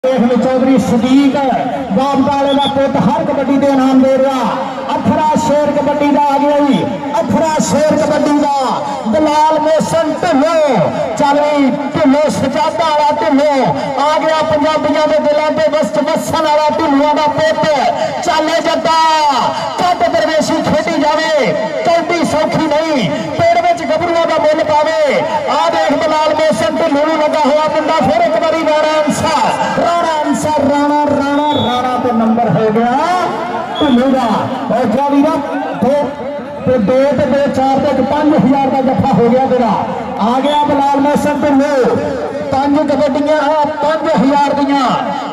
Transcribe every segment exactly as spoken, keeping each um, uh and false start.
चौधरी सदीक बाबदाले का पुत हर कबड्डी के इनाम दे रहा। अथरा शेर कबड्डी का आ गया जी, अथरा शेर कबड्डी का दलाल मोहसन ढिल्लो चाली ढिल्लो सजादा वाला ढिल्लो आ गया। पंजाबियों के दिलों से वस्त वसन वाला ढिल्लों का पुत चाले जद्दा कद दरवेशी खेडी जाए कौडी सौखी नहीं पेड़ में गबरूआ का मुल पावे। आ देख दलाल मोहसन ढिल्लो लगा हुआ मुंडा फिर एक बारी राणा अंसार राणा अंसार राणा राणा राणा पे नंबर हो गया ढिल्लो का। और क्या वीरा दो तो दो तो दो चार तक पांच हजार का जफा हो गया तेरा। आ गया दलाल मोहसन ढिल्लो पांच कबड्डियां पांच हजार दियां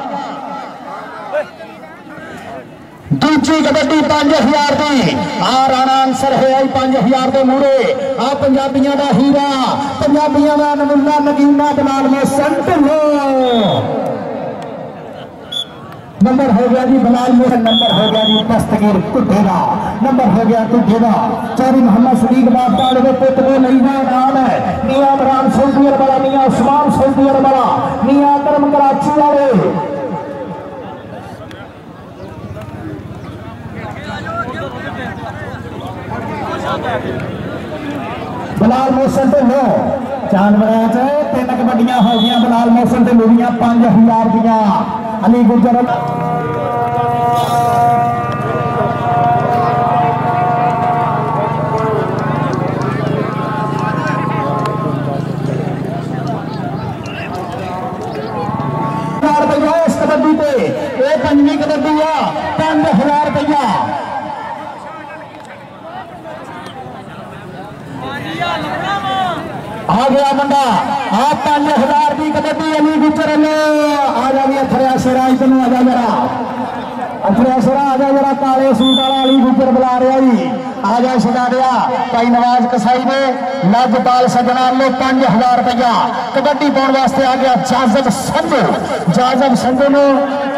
दूसरी कबड्डी पांच हजार की। आ राणा अंसर है आई पांच हजार के मूरे। आ पंजाबियों का हीरा पंजाबियों का नमूना नगीना दलाल मोहसन ढिल्लो नंबर हो गया जी। दलाल मोहसन नंबर हो गया जी। दस्तगीर कुठे का नंबर हो गया कुठे का। चौधरी मोहम्मद सदीक बाबदाले के पुत को नहीं नाम है मियां इमरान सऊदी अरब वाला मियां उस्मान सऊदी अरब वाला मियां करम कराची वाले। दलाल मोहसन ढिल्लो चांदवड़ा च तीन कबड्डियां हो गई। दलाल मोहसन ढिल्लो दियां पांच हजार दियां अली गुजर रुपया इस कबड्डी पे ये पंजवी कबड्डी आ पांच हजार रुपया। आ गया मुंडा आ पांच हजार की कबड्डी अली गुजर आ जा भी अथरिया शेरा तेन आ जा जरा अथरिया शेरा आ जा जरा काले सूट वाला अली गुजर बुला रहा जी। आ जा छड़ा दिया भाई नवाज कसाई ने लजपाल सजना लो पांच हजार रुपया कबड्डी पाने वास्ते आ गया। जाजब संधू जाजब संधू ने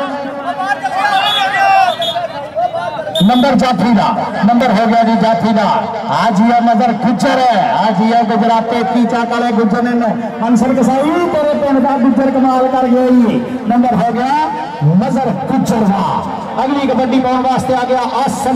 नंबर जाफी का नंबर हो गया जी जाफी का। आज ये मजर गुजर है आज ये गुजराते की चाकाले गुजर ने अंसर कसाई तेरे पिंड का गुजर कमाल कर गया। नंबर हो गया मजर गुजर का। अगली कबड्डी पाने वास्ते आ गया आसन